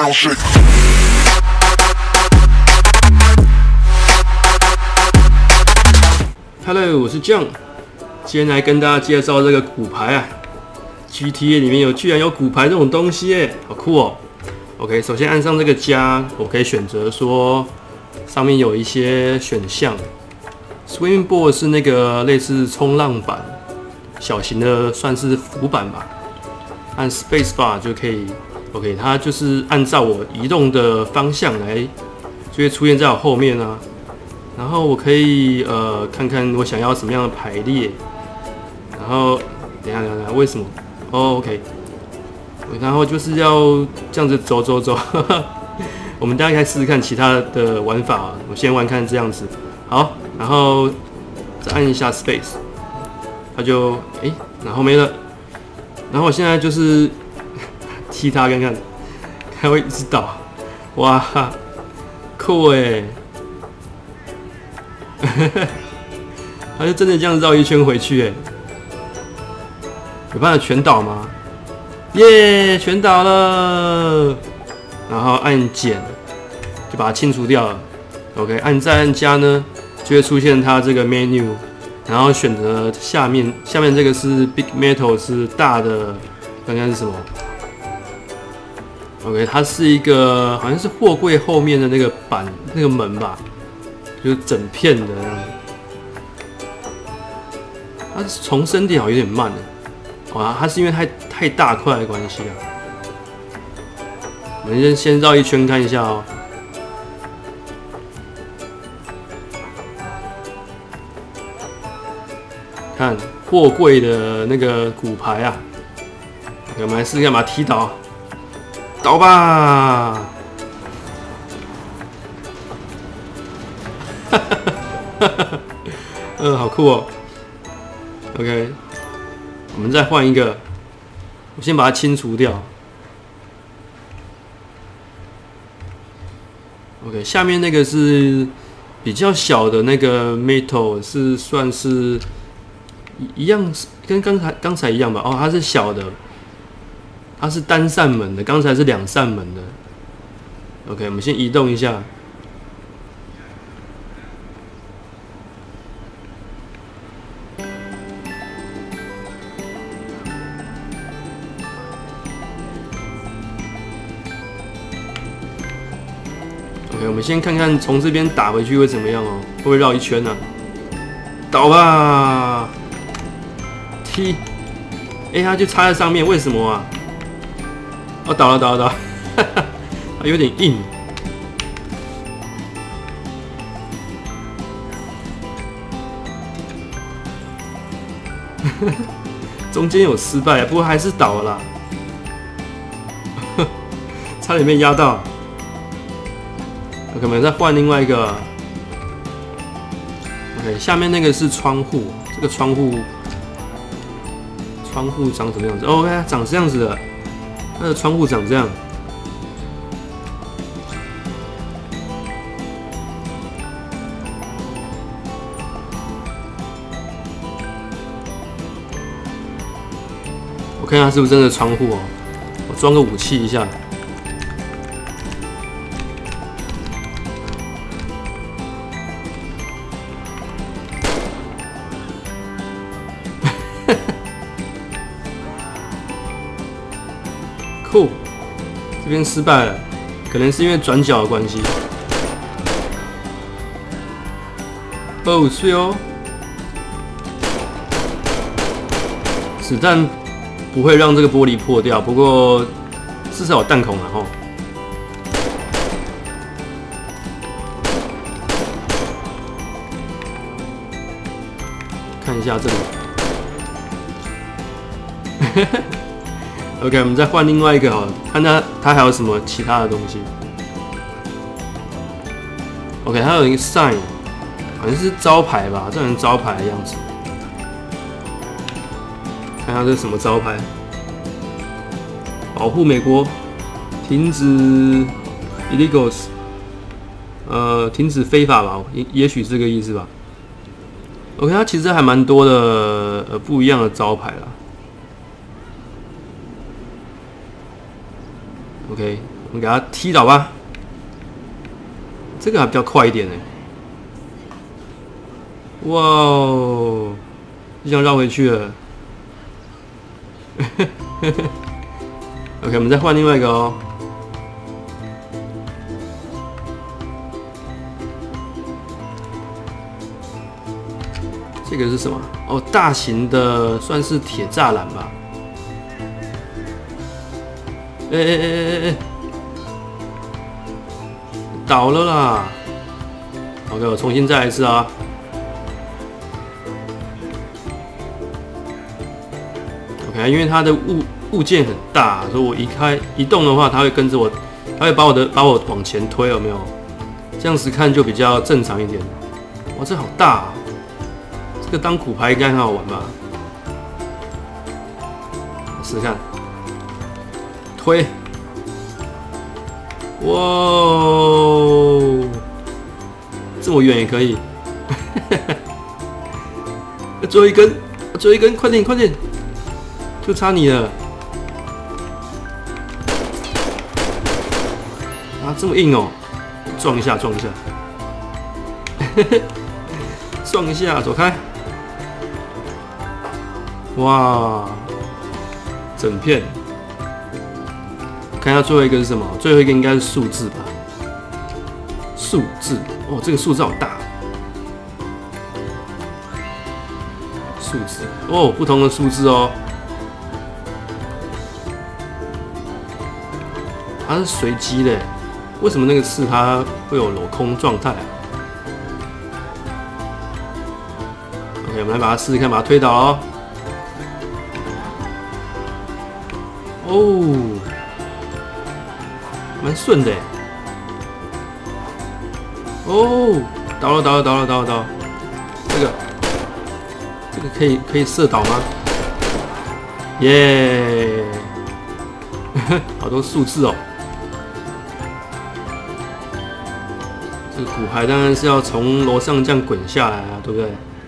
around, shake. Hello， 我是 John， 今天来跟大家介绍这个骨牌啊。GTA 里面居然有骨牌这种东西耶，好酷哦。OK， 首先按上这个加，我可以选择说上面有一些选项。Swimming board 是那个类似冲浪板，小型的算是浮板吧。按 Space Bar 就可以 ，OK， 它就是按照我移动的方向来，就会出现在我后面啊。然后我可以看看我想要什么样的排列。然后等一下，为什么？OK， 然后就是要这样子走。我们大家可以试试看其他的玩法啊。我先玩看这样子，好，然后再按一下 Space， 它就然后没了。然后我现在就是踢它看看，它会一直倒，哇，酷哎！它就真的这样绕一圈回去哎，有办法全倒吗？耶，全倒了。然后按减，就把它清除掉了。OK， 再按加呢，就会出现它这个 menu， 然后选择下面这个是 Big Metal， 是大的，刚刚是什么 ？OK， 它是一个好像是货柜后面的那个板那个门吧，就是整片的那样。它重生点好有点慢了，哇，它是因为太大块的关系啊。我们先绕一圈看一下哦。看货柜的那个骨牌啊，我们来试试看把它踢倒，倒吧！好酷哦。OK， 我们再换一个，我先把它清除掉。OK， 下面那个是比较小的那个 metal， 是算是一样，跟刚才一样吧？哦，它是小的，它是单扇门的，刚才是两扇门的。OK， 我们先移动一下。OK， 我们先看看从这边打回去会怎么样哦？会不会绕一圈呢？倒吧！踢！它就插在上面，为什么啊？哦，倒了，有点硬。中间有失败，不过还是倒了啦，差点被压到。OK， 我们再换另外一个。OK， 下面那个是窗户，这个窗户长什么样子 ？OK， 长这样子的，它的窗户长这样。我看它是不是真的窗户哦？我装个武器一下。酷，这边失败了，可能是因为转角的关系。哦，是哦，子弹不会让这个玻璃破掉，不过至少有弹孔了吼。看一下这里。OK， 我们再换另外一个好了，看它还有什么其他的东西。OK， 它有一个 sign， 好像是招牌吧，这种招牌的样子。看下这是什么招牌？保护美国，停止 illegals， 停止非法吧，也许是这个意思吧。OK， 它其实还蛮多的不一样的招牌啦。OK， 我们给它踢倒吧。这个还比较快一点呢。哇哦，就这样绕回去了。OK， 我们再换另外一个哦。这个是什么？哦，大型的算是铁栅栏吧。哎，倒了啦 ！OK， 我重新再来一次啊。OK， 因为它的物件很大，所以我移动的话，它会跟着我，它会把我往前推，有没有？这样子看就比较正常一点。哇，这好大啊！这个当骨牌应该很好玩吧？试试看，推。哇，这么远也可以。最后一根，最后一根，快点，快点！就差你了。啊，这么硬哦！撞一下，撞一下。撞一下，走开。哇，整片。看一下最后一个是什么？最后一个应该是数字吧？数字哦，这个数字好大。数字哦，不同的数字哦。它是随机的，为什么那个刺它会有镂空状态啊 ？OK， 我们来把它试试看，把它推倒哦。哦。蛮顺的哦，倒了！这个可以射倒吗？耶、好多数字哦。这个骨牌当然是要从楼上这样滚下来啊，对不对？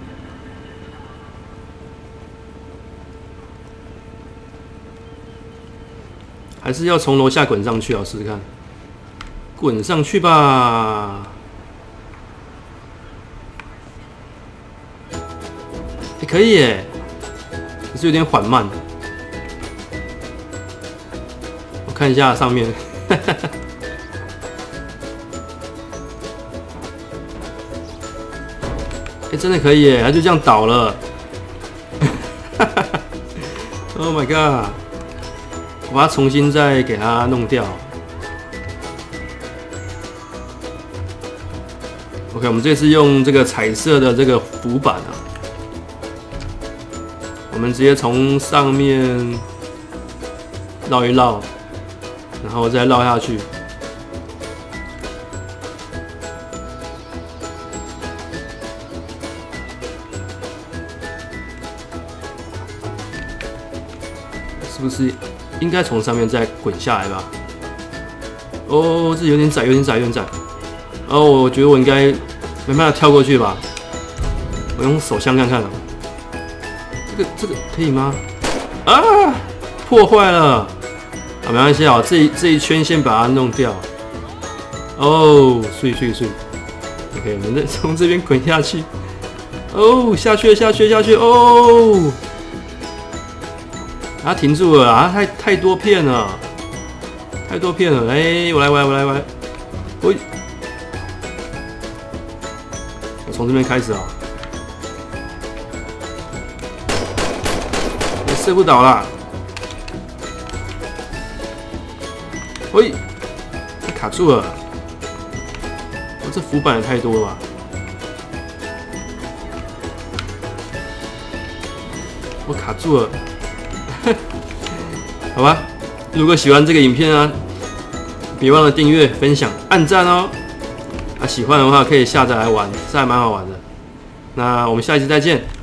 还是要从楼下滚上去啊！试试看，滚上去吧！也可以耶，可是有点缓慢。我看一下上面，真的可以耶！它就这样倒了。Oh my god！我把它重新再给它弄掉。OK， 我们这次用这个彩色的这个浮板啊，我们直接从上面绕一绕，然后再绕下去。是不是？应该从上面再滚下来吧。哦，这有点窄。哦，我觉得我应该没办法跳过去吧。我用手枪看看啊。这个可以吗？啊，破坏了。啊，没关系啊，这一圈先把它弄掉。哦，碎。OK， 我们再从这边滚下去。哦，下去。哦。它停住了啊！太多片了，哎，我来，我从这边开始啊，我射不倒啦，喂，卡住了，我这浮板也太多了吧，我卡住了。好吧，如果喜欢这个影片啊，别忘了订阅、分享、按赞哦。喜欢的话可以下载来玩，这还蛮好玩的。那我们下一期再见。